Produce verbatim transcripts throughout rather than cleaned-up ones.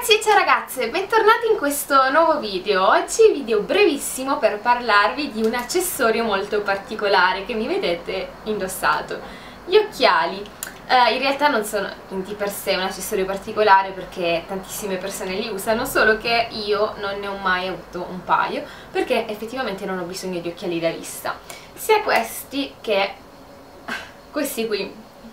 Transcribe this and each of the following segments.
ragazzi e ciao ragazze, bentornati in questo nuovo video. Oggi video brevissimo per parlarvi di un accessorio molto particolare che mi vedete indossato, gli occhiali. Uh, in realtà non sono di per sé un accessorio particolare perché tantissime persone li usano, solo che io non ne ho mai avuto un paio perché effettivamente non ho bisogno di occhiali da vista, sia questi che questi qui,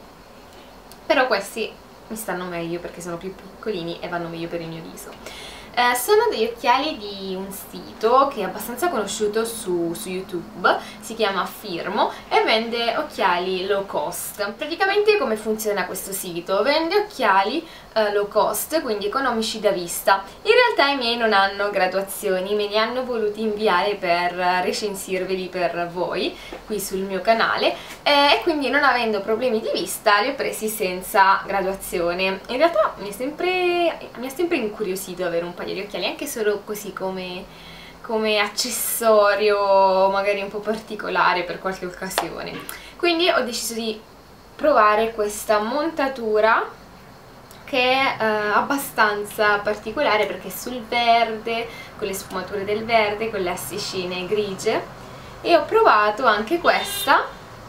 però questi mi stanno meglio perché sono più piccolini e vanno meglio per il mio viso. Eh, sono degli occhiali di un sito che è abbastanza conosciuto su, su YouTube, si chiama Firmo e vende occhiali low cost. Praticamente come funziona questo sito? Vende occhiali eh, low cost, quindi economici da vista. In realtà i miei non hanno graduazioni, me li hanno voluti inviare per recensirveli per voi qui sul mio canale e quindi, non avendo problemi di vista, li ho presi senza graduazione. In realtà mi è sempre, mi ha sempre incuriosito avere un paio di occhiali, anche solo così come, come accessorio magari un po' particolare per qualche occasione. Quindi ho deciso di provare questa montatura che è eh, abbastanza particolare perché è sul verde, con le sfumature del verde, con le asticine grigie, e ho provato anche questa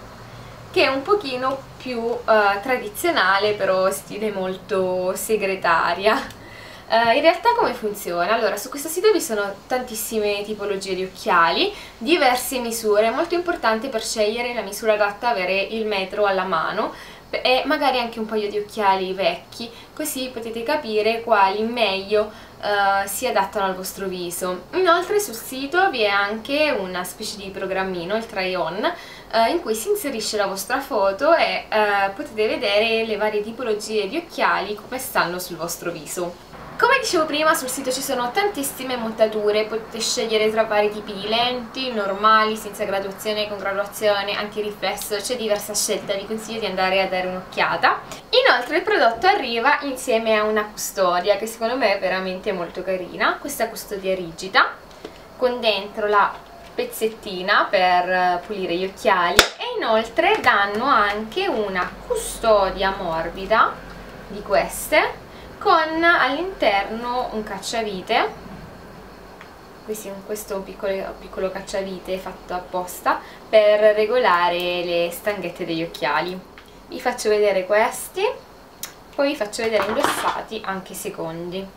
che è un pochino più eh, tradizionale, però stile molto segretaria. Uh, in realtà come funziona? Allora, su questo sito vi sono tantissime tipologie di occhiali, diverse misure. È molto importante per scegliere la misura adatta avere il metro alla mano e magari anche un paio di occhiali vecchi, così potete capire quali meglio uh, si adattano al vostro viso. Inoltre sul sito vi è anche una specie di programmino, il try-on, Uh, in cui si inserisce la vostra foto e uh, potete vedere le varie tipologie di occhiali come stanno sul vostro viso. Come dicevo prima, sul sito ci sono tantissime montature, potete scegliere tra vari tipi di lenti, normali, senza graduazione, con graduazione, antiriflesso, c'è diversa scelta, vi consiglio di andare a dare un'occhiata. Inoltre il prodotto arriva insieme a una custodia che secondo me è veramente molto carina, questa custodia rigida, con dentro la pezzettina per pulire gli occhiali, e inoltre danno anche una custodia morbida di queste con all'interno un cacciavite. Questo è un piccolo, piccolo cacciavite fatto apposta per regolare le stanghette degli occhiali. Vi faccio vedere questi, poi vi faccio vedere indossati anche i secondi.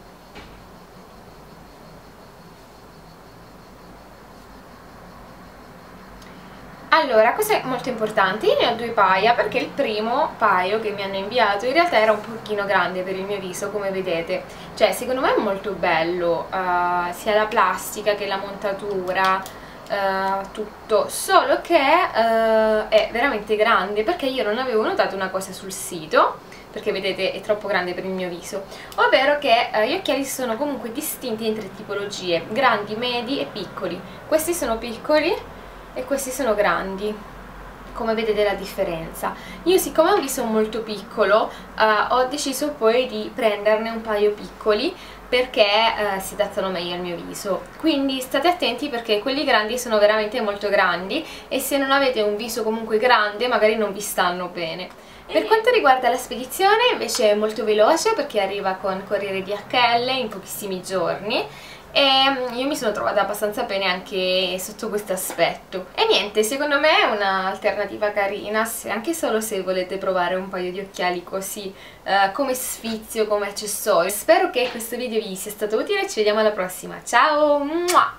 Allora, questo è molto importante, io ne ho due paia perché il primo paio che mi hanno inviato in realtà era un pochino grande per il mio viso, come vedete. Cioè, secondo me è molto bello, uh, sia la plastica che la montatura, uh, tutto, solo che uh, è veramente grande perché io non avevo notato una cosa sul sito, perché vedete è troppo grande per il mio viso, ovvero che uh, gli occhiali sono comunque distinti in tre tipologie, grandi, medi e piccoli. Questi sono piccoli e questi sono grandi, come vedete la differenza. Io, siccome ho un viso molto piccolo, uh, ho deciso poi di prenderne un paio piccoli perché uh, si adattano meglio al mio viso. Quindi state attenti perché quelli grandi sono veramente molto grandi e se non avete un viso comunque grande magari non vi stanno bene. Per quanto riguarda la spedizione invece è molto veloce perché arriva con Corriere D H L in pochissimi giorni e io mi sono trovata abbastanza bene anche sotto questo aspetto. E niente, secondo me è un'alternativa carina, se, anche solo se volete provare un paio di occhiali così uh, come sfizio, come accessorio. Spero che questo video vi sia stato utile e ci vediamo alla prossima. Ciao!